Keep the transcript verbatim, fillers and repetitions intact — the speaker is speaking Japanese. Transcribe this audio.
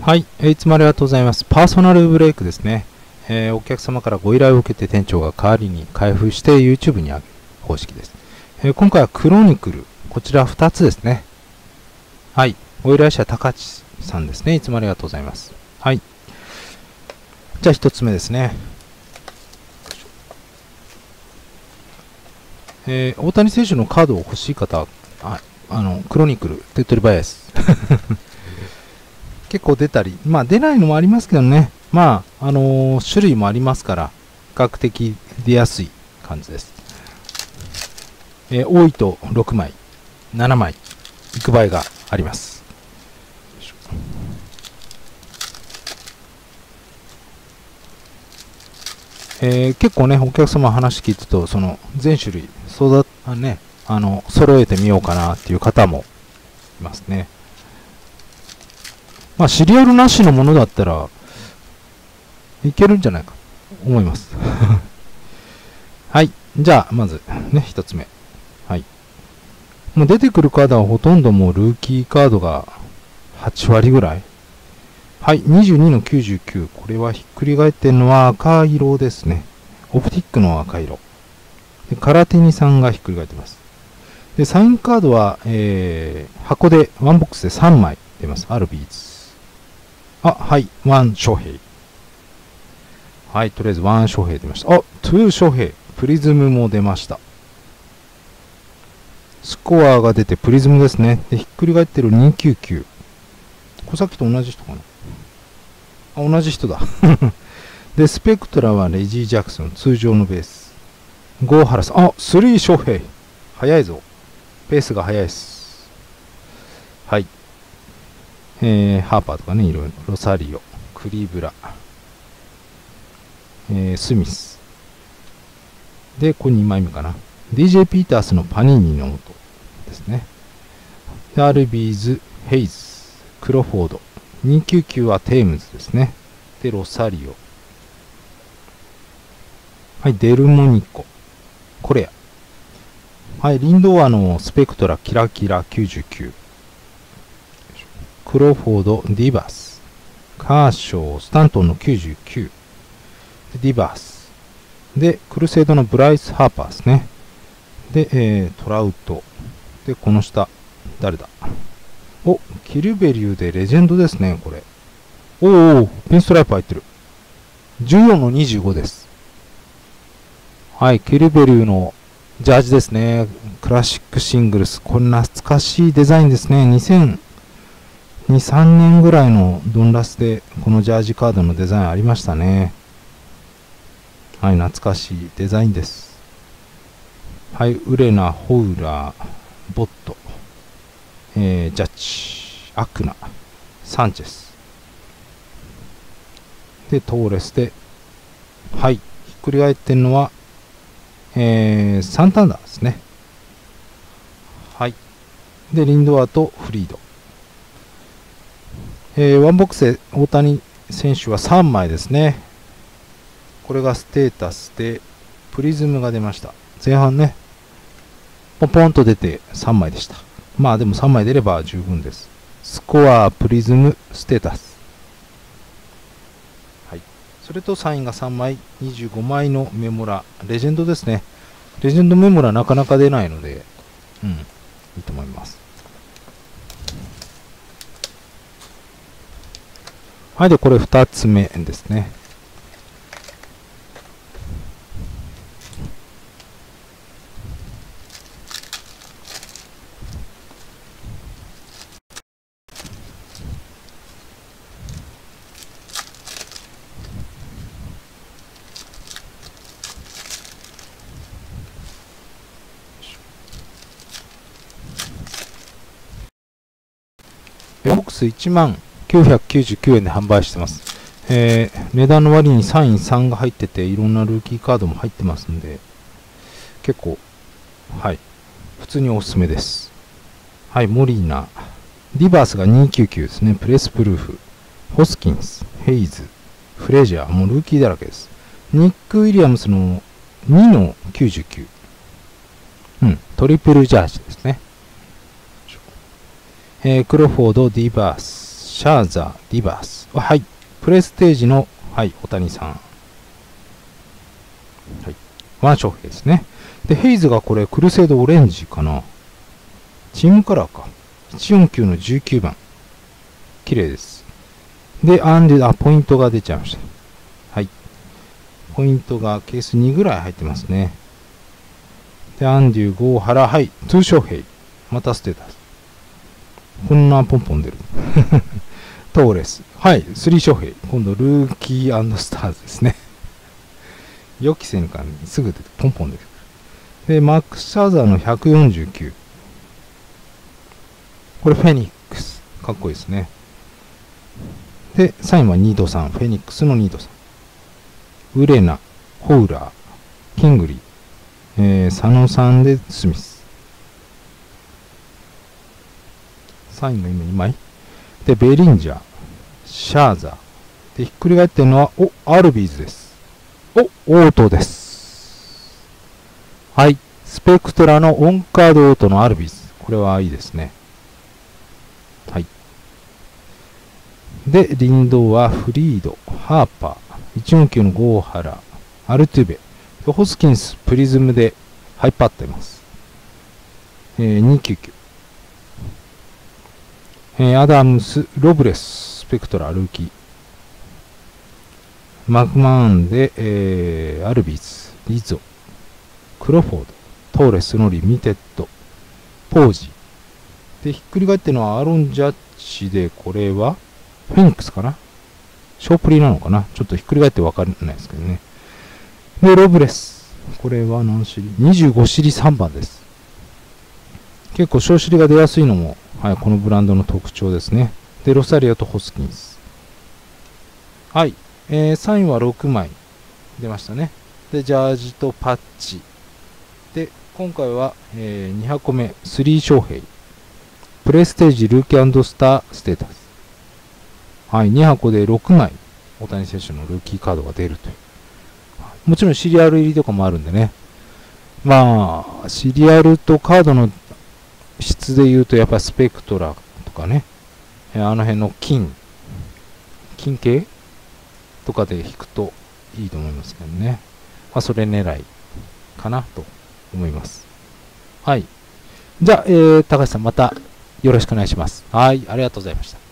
はい、えーいつもありがとうございます。パーソナルブレイクですね。えーお客様からご依頼を受けて店長が代わりに開封して YouTube に上げる方式です。えー今回はクロニクル、こちらふたつですね。はい、ご依頼者高知さんですね。いつもありがとうございます。はい。じゃあひとつめですね。えー大谷選手のカードを欲しい方は、ああの、クロニクル、手っ取り早いです。結構出たり、まあ出ないのもありますけどね。まあ、あのー種類もありますから、比較的出やすい感じです。えー多いとろくまい、ななまい、いく場合があります。えー結構ね、お客様話聞いてると、その全種類、そうだ、ね、あの、揃えてみようかなっていう方もいますね。まあ、シリアルなしのものだったらいけるんじゃないかと思います。はい。じゃあ、まず、ね、一つ目。はい。もう出てくるカードはほとんどもうルーキーカードがはちわりぐらい。はい。にじゅうにのきゅうじゅうきゅう。これはひっくり返ってるのは赤色ですね。オプティックの赤色。で、カラテニさんがひっくり返ってます。で、サインカードは、えー、箱で、ワンボックスでさんまい出ます。あるビーズ。あ、はい。ワン翔平。はい。とりあえずワン翔平出ました。あ、ツー翔平。プリズムも出ました。スコアが出てプリズムですね。で、ひっくり返ってるにひゃくきゅうじゅうきゅう。これさっきと同じ人かなあ、同じ人だ。で、スペクトラはレジー・ジャクソン。通常のベース。ゴーハラス。あ、スリー翔平。早いぞ。ペースが速いです。はい。えー、ハーパーとかね、いろいろ。ロサリオ。クリーブラ。えー、スミス。で、これにまいめかな。ディージェー ピータースのパニーニの音ですね。で、アルビーズ、ヘイズ、クロフォード。にひゃくきゅうじゅうきゅうはテームズですね。で、ロサリオ。はい、デルモニコ。コレア。はい、リンドアのスペクトラ、キラキラきゅうじゅうきゅう。クロフォード、ディバース。カーショー、スタントンのきゅうじゅうきゅう。ディバース。で、クルセイドのブライス・ハーパーですね。で、えー、トラウト。で、この下、誰だお、キルベリューでレジェンドですね、これ。おーおー、ピンストライプ入ってる。じゅうよんのにじゅうごです。はい、キルベリューのジャージですね。クラシックシングルス。これ懐かしいデザインですね。にせんに、さんねんぐらいのドンラスでこのジャージカードのデザインありましたね。はい、懐かしいデザインです。はい、ウレナ、ホウラー、ボット、えー、ジャッジ、アクナ、サンチェス。で、トーレスで、はい、ひっくり返ってるのは、えー、サンタンダーですね。はい。で、リンドアとフリード。えー、ワンボックスで大谷選手はさんまいですね。これがステータスで、プリズムが出ました。前半ね、ポンポンと出てさんまいでした。まあでもさんまい出れば十分です。スコア、プリズム、ステータス。はい。それとサインがさんまい、にじゅうごまいのメモラ。レジェンドですね。レジェンドメモラなかなか出ないので、うん、いいと思います。はい、で、これふたつめですね。ボックスいちまんきゅうひゃくきゅうじゅうきゅうえんで販売してます。えー、値段の割にサインさんが入ってて、いろんなルーキーカードも入ってますんで、結構、はい、普通におすすめです。はい、モリーナ。ディバースがにひゃくきゅうじゅうきゅうですね。プレスプルーフ。ホスキンス。ヘイズ。フレジャー。もうルーキーだらけです。ニック・ウィリアムスのにのきゅうじゅうきゅう。うん、トリプルジャージですね。えー、クロフォード、ディバース、 シャーザー、リバース。はい。プレステージの、はい、大谷さん。はい。ワンショーヘイですね。で、ヘイズがこれ、クルセイドオレンジかな。チームカラーか。いちよんきゅうのじゅうきゅうばん。綺麗です。で、アンデュ、あ、ポイントが出ちゃいました。はい。ポイントがケースにぐらい入ってますね。で、アンデュ、ゴーハラ、はい。ツーショーヘイ。またステータス。こんなポンポン出る。トーレス。はい。スリーショーヘイ。今度、ルーキー&スターズですね。予期せぬ間にすぐ出て、ポンポン出てくる。で、マックス・シャーザーのひゃくよんじゅうきゅう。これ、フェニックス。かっこいいですね。で、サインはニードさん。フェニックスのニードさん。ウレナ、ホウラー、キングリー、えー、佐野さんでスミス。サインが今にまい。で、ベリンジャー、シャーザー。で、ひっくり返ってるのは、お、アルビーズです。お、オートです。はい。スペクトラのオンカードオートのアルビーズ。これはいいですね。はい。で、リンドはフリード、ハーパー、いちよんきゅうのゴーハラ、アルトゥベ、ホスキンス、プリズムでハイパーってます。えー、にきゅうきゅう。えー、アダムス、ロブレス、スペクトラ、ルーキー。マクマーンで、えー、アルビーズ、リゾ、クロフォード、トーレスのリミテッド、ポージー。で、ひっくり返ってるのはアーロン・ジャッジで、これはフェニックスかな、ショープリなのかな、ちょっとひっくり返ってわかんないですけどね。で、ロブレス。これは何シリ ?にじゅうご シリさんばんです。結構小シリが出やすいのも、はい、このブランドの特徴ですね。で、ロサリアとホスキンス。はい。えー、サインはろくまい出ましたね。で、ジャージとパッチ。で、今回は、えー、に箱目、スリーショーヘイ。プレステージルーキー&スターステータス。はい、に箱でろくまい、大谷選手のルーキーカードが出るという。もちろんシリアル入りとかもあるんでね。まあ、シリアルとカードの質で言うと、やっぱりスペクトラとかね、あの辺の金、金系とかで引くといいと思いますけどね。まあ、それ狙いかなと思います。はい。じゃあ、えー、高橋さんまたよろしくお願いします。はい、ありがとうございました。